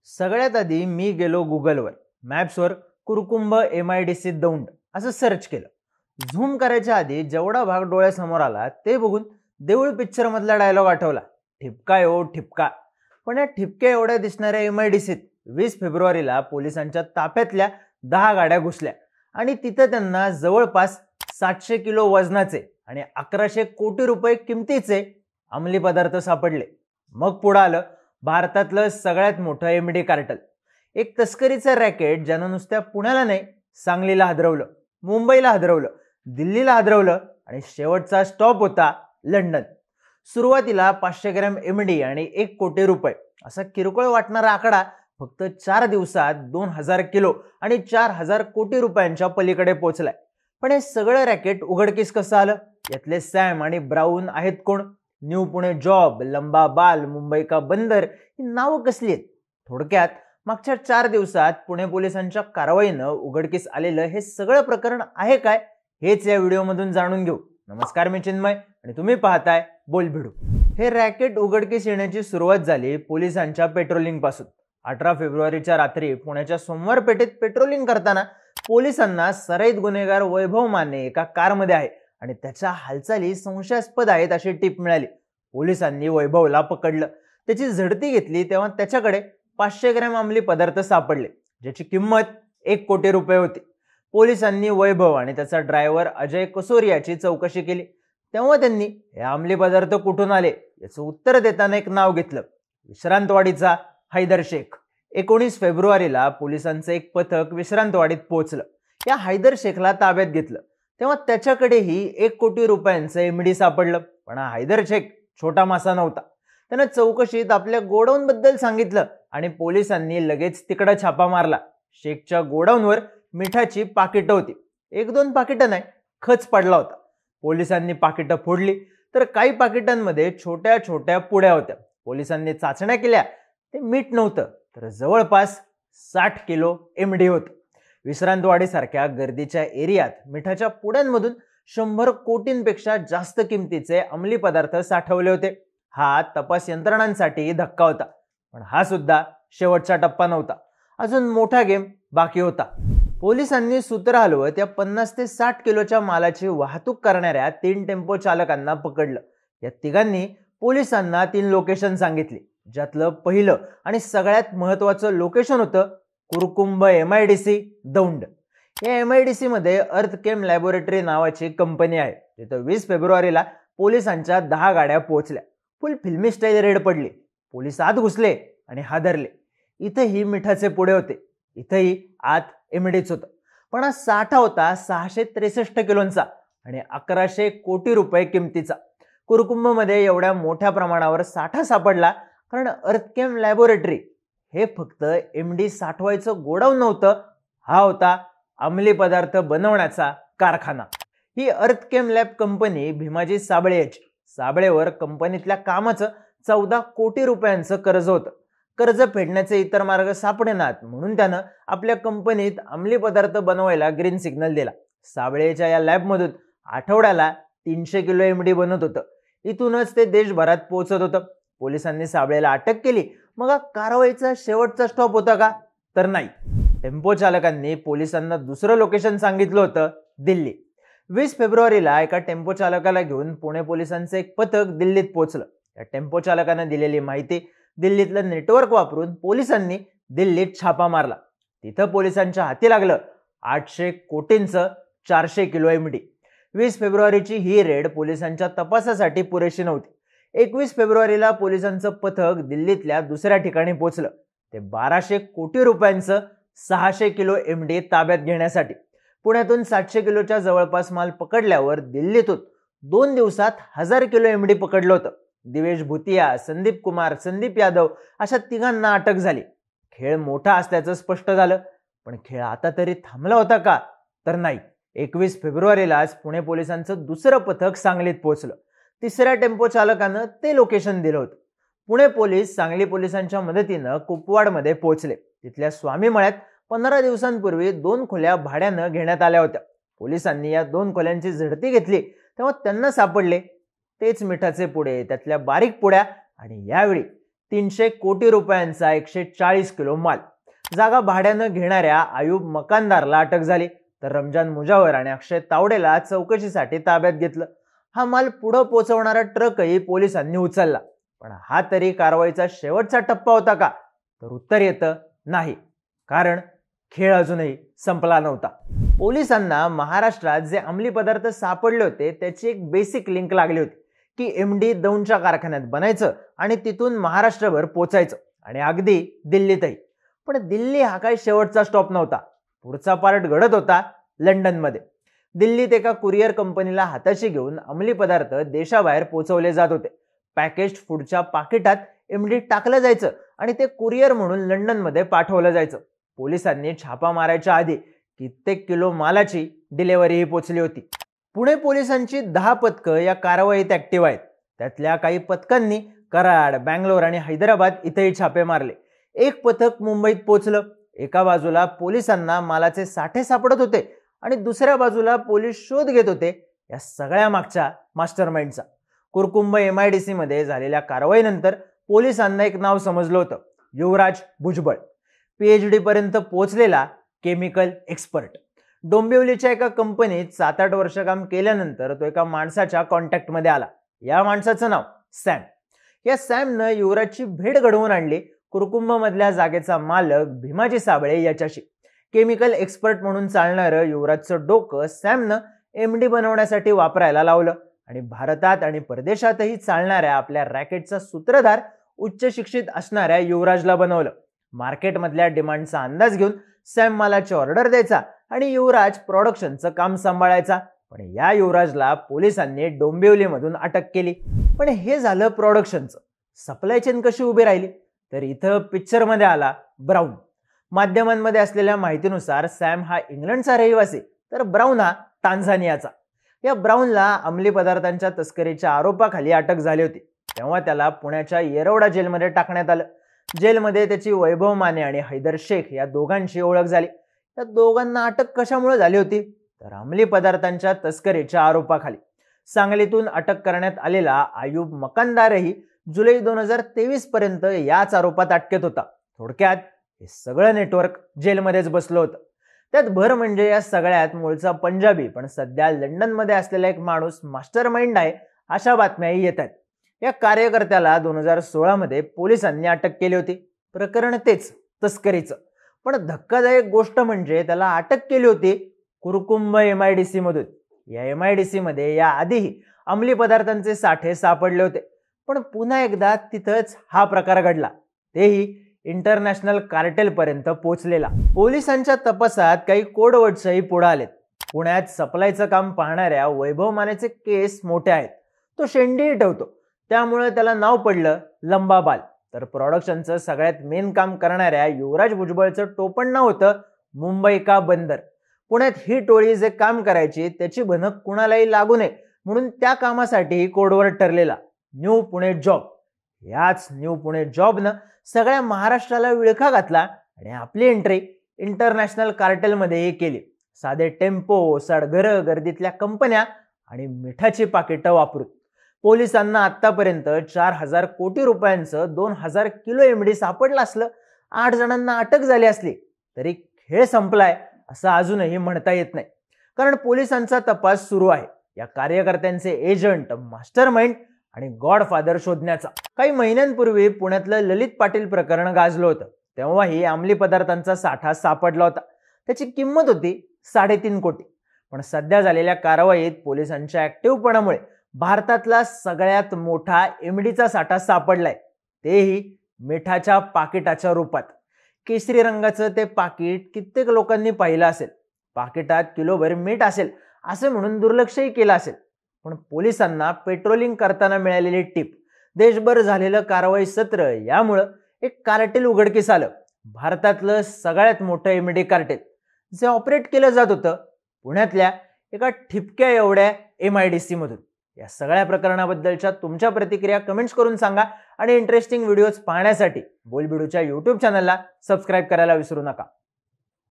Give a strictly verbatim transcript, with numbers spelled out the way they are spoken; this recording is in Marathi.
सगळ्यात आधी मी गेलो गुगलवर, मॅप्सवर Kurkumbh M I D C Daund असं सर्च केलं. झूम करायच्या आधी जेवढा भाग डोळ्यासमोर आला ते बघून देऊळ पिक्चर मधला डायलॉग आठवला, ठिपका ओ ठिपका. पण या ठिपक्या एवढ्या दिसणाऱ्या एम आय डी सीत वीस फेब्रुवारीला पोलिसांच्या ताफ्यातल्या दहा गाड्या घुसल्या आणि तिथं त्यांना जवळपास सातशे किलो वजनाचे आणि अकराशे कोटी रुपये किमतीचे अंमली पदार्थ सापडले. मग पुढे आलं भारतातलं सगळ्यात मोठं एमडी कार्टल, एक तस्करीचं रॅकेट ज्यानं नुसत्या पुण्याला नाही, सांगलीला हादरवलं, मुंबईला हादरवलं, दिल्लीला हादरवलं आणि शेवटचा स्टॉप होता लंडन. सुरुवातीला पाचशे ग्रॅम एमडी आणि एक कोटी रुपये असा किरकोळ वाटणारा आकडा फक्त चार दिवसात दोन हजार किलो आणि चार हजार कोटी रुपयांच्या पलीकडे पोहोचलाय. पण हे सगळं रॅकेट उघडकीस कसं आलं? यातले सॅम आणि ब्राऊन आहेत कोण? न्यू पुणे जॉब, लंबा बाल, मुंबई का बंदर ही नावं कसली आहेत? थोडक्यात मागच्या चार दिवसात पुणे पोलिसांच्या कारवाईनं उघडकीस आलेलं हे सगळं प्रकरण आहे काय, हेच या व्हिडिओमधून जाणून घेऊ. नमस्कार, मी चिन्मय आणि तुम्ही पाहताय बोलभिडू. हे रॅकेट उघडकीस येण्याची सुरुवात झाली पोलिसांच्या पेट्रोलिंग पासून. अठरा फेब्रुवारीच्या रात्री पुण्याच्या सोमवार पेठेत पेट्रोलिंग करताना पोलिसांना सराईत गुन्हेगार वैभव माने एका कारमध्ये आहे आणि त्याच्या हालचाली संशयास्पद आहेत अशी टीप मिळाली. पोलिसांनी वैभवला पकडलं, त्याची झडती घेतली तेव्हा त्याच्याकडे पाचशे ग्रॅम अंमली पदार्थ सापडले, ज्याची किंमत एक कोटी रुपये होती. पोलिसांनी वैभव आणि त्याचा ड्रायव्हर अजय कसोरियाची चौकशी केली. तेव्हा त्यांनी हे अंमली पदार्थ कुठून आले याचं उत्तर देताना एक नाव घेतलं, विश्रांतवाडीचा हैदर शेख. एकोणीस फेब्रुवारीला पोलिसांचं एक पथक विश्रांतवाडीत पोहोचलं. या हैदर शेखला ताब्यात घेतलं तेव्हा त्याच्याकडेही एक कोटी रुपयांचं एमडी सापडलं. पण हा हैदर शेख छोटा मासा नव्हता. त्यानं चौकशीत आपल्या गोडाऊन बद्दल सांगितलं आणि पोलिसांनी लगेच तिकडं छापा मारला. शेखच्या गोडाऊनवर मिठाची पाकिटं होती. एक दोन पाकिटं नाही, खच पडला होता. पोलिसांनी पाकिटं फोडली तर काही पाकिटांमध्ये छोट्या छोट्या पुड्या होत्या. पोलिसांनी चाचण्या केल्या, ते मीठ नव्हतं तर जवळपास साठ किलो एमडी होतं. विश्रांतवाडी सारख्या गर्दीच्या एरियात मिठाच्या पुड्यांमधून शंभर कोटींपेक्षा जास्त किमतीचे अंमली पदार्थ साठवले होते. हा तपास यंत्रणांसाठी धक्का होता. पण हा सुद्धा शेवटचा टप्पा नव्हता. अजून मोठा गेम बाकी होता. पोलिसांनी सूत्र हलवत या पन्नास ते साठ किलोच्या मालाची वाहतूक करणाऱ्या तीन टेम्पो चालकांना पकडलं. या तिघांनी पोलिसांना तीन लोकेशन सांगितली, ज्यातलं पहिलं आणि सगळ्यात महत्वाचं लोकेशन होतं Kurkumbh M I D C Daund. या एम आय डी सी मध्ये अर्थकेम लॅबोरेटरी नावाची कंपनी आहे, जिथं वीस फेब्रुवारीला पोलिसांच्या दहा गाड्या पोहोचल्या. फुल फिल्मी स्टाईल रेड पडली. पोलीस आत घुसले आणि हादरले. इथंही मिठाचे पुढे होते, इथंही आत एमडीच होतं. पण हा साठा होता सहाशे त्रेसष्ट किलोंचा आणि अकराशे कोटी रुपये किमतीचा. कुरकुंभ मध्ये एवढ्या मोठ्या प्रमाणावर साठा सापडला कारण अर्थकेम लॅबोरेटरी हे फक्त एमडी साठवायचं गोडाऊन नव्हतं, हा होता अंमली पदार्थ बनवण्याचा कारखाना. ही अर्थकेम लॅब कंपनी भीमाजी साबळे याची. साबळेवर कंपनीतल्या कामाचं चौदा कोटी रुपयांचं कर्ज होतं. कर्ज फेडण्याचे इतर मार्ग सापडेनात म्हणून त्यानं आपल्या कंपनीत अंमली पदार्थ बनवायला ग्रीन सिग्नल दिला. साबळेच्या या लॅबमधून आठवड्याला तीनशे किलो एमडी बनत होतं. इथूनच ते देशभरात पोहोचत होतं. पोलिसांनी साबळेला अटक केली. मग हा कारवाईचा शेवटचा स्टॉप होता का? तर नाही. टेम्पो चालकांनी पोलिसांना दुसरं लोकेशन सांगितलं होतं, दिल्ली. वीस फेब्रुवारीला एका टेम्पो चालकाला घेऊन पुणे पोलिसांचं एक पथक दिल्लीत पोहोचलं. या टेम्पो चालकानं दिलेली माहिती दिल्लीतलं नेटवर्क वापरून पोलिसांनी दिल्लीत छापा मारला. तिथं पोलिसांच्या हाती लागलं आठशे कोटींचं चारशे किलो एमडी. वीस फेब्रुवारीची ही रेड पोलिसांच्या तपासासाठी पुरेशी नव्हती. एकवीस फेब्रुवारीला पोलिसांचं पथक दिल्लीतल्या दुसऱ्या ठिकाणी पोहोचलं, ते बाराशे कोटी रुपयांचं सहाशे किलो एमडी ताब्यात घेण्यासाठी. पुण्यातून सातशे किलोच्या जवळपास माल पकडल्यावर दिल्लीतून दोन दिवसात हजार किलो एमडी पकडलं होतं. दिवेश भुतिया, संदीप कुमार, संदीप यादव अशा तिघांना अटक झाली. खेळ मोठा असल्याचं स्पष्ट झालं. पण खेळ आता तरी थांबला होता का? तर नाही. एकवीस फेब्रुवारीलाच पुणे पोलिसांचं दुसरं पथक सांगलीत पोहोचलं. तिसऱ्या टेम्पो चालकानं ते लोकेशन दिलं होतं. पुणे पोलीस सांगली पोलिसांच्या मदतीनं कुपवाडमध्ये पोहोचले. तिथल्या स्वामी मळ्यात पंधरा दिवसांपूर्वी दोन खोल्या भाड्यानं घेण्यात आल्या होत्या. पोलिसांनी या दोन खोल्यांची झडती घेतली तेव्हा त्यांना सापडले तेच मिठाचे पुडे, त्यातल्या बारीक पुड्या आणि यावेळी तीनशे कोटी रुपयांचा एकशे चाळीस किलो माल. जागा भाड्यानं घेणाऱ्या आयुब मकानदारला अटक झाली, तर रमजान मुजावर आणि अक्षय तावडेला चौकशीसाठी ताब्यात घेतलं. हा माल पुढे पोहोचवणारा ट्रकही पोलिसांनी उचलला. पण हा तरी कारवाईचा शेवटचा टप्पा होता का? तर उत्तर येतं नाही, कारण खेळ अजूनही संपला नव्हता. पोलिसांना महाराष्ट्रात जे अंमली पदार्थ सापडले होते त्याची एक बेसिक लिंक लागली होती की एमडी दौंडच्या कारखान्यात बनायचं आणि तिथून महाराष्ट्रभर पोचायचं, आणि अगदी दिल्लीतही. पण दिल्ली हा काही शेवटचा स्टॉप नव्हता. पुढचा पार्ट घडत होता लंडनमध्ये. दिल्लीत एका कुरिअर कंपनीला हाताशी घेऊन अंमली पदार्थ देशाबाहेर पोहोचवले जात होते. पॅकेज्ड फूडच्या पाकिटात एमडी टाकलं जायचं आणि ते कुरिअर म्हणून लंडनमध्ये पाठवलं जायचं. पोलिसांनी छापा मारायच्या आधी कित्येक किलो मालाची डिलिव्हरीही पोचली होती. पुणे पोलिसांची दहा पथकं या कारवाईत ऍक्टिव्ह आहेत. त्यातल्या काही पथकांनी कराड, बँगलोर आणि हैदराबाद इथेही छापे मारले. एक पथक मुंबईत पोहोचलं. एका बाजूला पोलिसांना मालाचे साठे सापडत होते आणि दुसऱ्या बाजूला पोलीस शोध घेत होते या सगळ्या मागच्या मास्टरमाइंडचा. कुरकुंभ एमआयडीसी मध्ये झालेल्या कारवाईनंतर पोलिसांना एक नाव समजलं होतं, युवराज भुजबळ. पीएचडी पर्यंत पोहोचलेला केमिकल एक्सपर्ट. डोंबिवलीच्या एका कंपनीत सात आठ वर्ष काम केल्यानंतर तो एका माणसाच्या कॉन्टॅक्टमध्ये आला. या माणसाचं नाव सॅम. या सॅमनं युवराजची भेट घडवून आणली कुरकुंभ मधल्या जागेचा मालक भीमाजी साबळे याच्याशी. केमिकल एक्सपर्ट म्हणून चालणारं युवराजचं डोकं सॅमनं एमडी बनवण्यासाठी वापरायला लावलं आणि भारतात आणि परदेशातही चालणाऱ्या आपल्या रॅकेटचा सूत्रधार उच्च शिक्षित असणाऱ्या युवराजला बनवलं. मार्केटमधल्या डिमांडचा अंदाज घेऊन सॅम मालाची ऑर्डर द्यायचा आणि युवराज प्रोडक्शनचं काम सांभाळायचा. पण या युवराजला पोलिसांनी डोंबिवलीमधून अटक केली. पण हे झालं प्रोडक्शनचं. सप्लाय चेन कशी उभी राहिली? तर इथं पिक्चरमध्ये आला ब्राऊन. माध्यमांमध्ये असलेल्या माहितीनुसार सॅम हा इंग्लंडचा रहिवासी, तर ब्राऊन हा टांझानियाचा. या ब्राऊनला अंमली पदार्थांच्या तस्करीच्या आरोपाखाली अटक झाली होती. तेव्हा त्याला पुण्याच्या येरवडा जेलमध्ये टाकण्यात आलं. जेलमध्ये त्याची वैभव माने आणि हैदर शेख या दोघांची ओळख झाली. या दोघांना अटक कशामुळे झाली होती? तर अंमली पदार्थांच्या तस्करीच्या आरोपाखाली. सांगलीतून अटक करण्यात आलेला आयुब मकानदारही जुलै दोन हजार तेवीस पर्यंत याच आरोपात अटकेत होता. थोडक्यात हे सगळं नेटवर्क जेलमध्येच बसलं होतं. त्यात भर म्हणजे या सगळ्यात मूळचा पंजाबी पण सध्या लंडनमध्ये असलेला एक माणूस मास्टर माइंड आहे, अशा बातम्याही येत आहेत. या कार्यकर्त्याला दोन हजार सोळा मध्ये पोलिसांनी अटक केली होती. प्रकरण तेच, तस्करीचं. पण धक्कादायक गोष्ट म्हणजे त्याला अटक केली होती कुरकुंभ एमआयडीसी मधून. या एमआयडीसी मध्ये या आधीही अंमली पदार्थांचे साठे सापडले होते. पण पुन्हा एकदा तिथंच हा प्रकार घडला, तेही इंटरनॅशनल कार्टेल पर्यंत पोहोचलेला. पोलिसांच्या तपासात काही कोडवर्ड्सही पुढे आलेत. पुण्यात सप्लायचं काम पाहणाऱ्या वैभव मानेचे केस मोठे आहेत. तो शेंडीही ठेवतो, त्यामुळे त्याला नाव पडलं लंबा बाल. तर प्रोडक्शनचं सगळ्यात मेन काम करणाऱ्या युवराज भुजबळचं टोपण नाव होतं मुंबई का बंदर. पुण्यात ही टोळी जे काम करायची त्याची भनक कुणालाही लागू नये म्हणून त्या कामासाठी कोडवर्ड ठरलेला न्यू पुणे जॉब. याच न्यू पुणे जॉबनं सगळ्या महाराष्ट्राला विळखा घातला आणि आपली एंट्री इंटरनॅशनल कार्टेलमध्येही केली. साधे टेम्पो, सडघरं, गर्दीतल्या कंपन्या आणि मिठाची पाकिटं वापरून पोलिसांना आतापर्यंत चार हजार कोटी रुपयांचं दोन हजार किलो एमडी सापडलं असलं. आठ जणांना अटक झाली असली तरी खेळ संपलाय असं अजूनही म्हणता येत नाही, कारण पोलिसांचा तपास सुरू आहे या कार्यकर्त्यांचे एजंट, मास्टरमाइंड आणि गॉडफादर शोधण्याचा. काही महिन्यांपूर्वी पुण्यातलं ललित पाटील प्रकरण गाजलं होतं. तेव्हाही अंमली पदार्थांचा साठा सापडला होता. त्याची किंमत होती साडेतीन कोटी. पण सध्या झालेल्या कारवाईत पोलिसांच्या ऍक्टिव्हपणामुळे भारतातला सगळ्यात मोठा एमडीचा साठा सापडलाय, तेही मिठाच्या पाकिटाच्या रूपात. केशरी रंगाचं ते पाकिट कित्येक लोकांनी पाहिलं असेल. पाकिटात किलोभर मीठ असेल असं म्हणून दुर्लक्षही केलं असेल. पण पोलिसांना पेट्रोलिंग करताना मिळालेली टीप, देशभर झालेलं कारवाई सत्र यामुळं एक कार्टेल उघडकीस आलं. भारतातलं सगळ्यात मोठं एमडी कार्टेल जे ऑपरेट केलं जात होतं पुण्यातल्या एका ठिपक्या एवढ्या एमआयडीसी मधून. या सगळ्या प्रकरणाबद्दलच्या तुमच्या प्रतिक्रिया कमेंट्स करून सांगा आणि इंटरेस्टिंग व्हिडिओज पाहण्यासाठी बोलबिडूच्या यूट्यूब चॅनलला सबस्क्राईब करायला विसरू नका.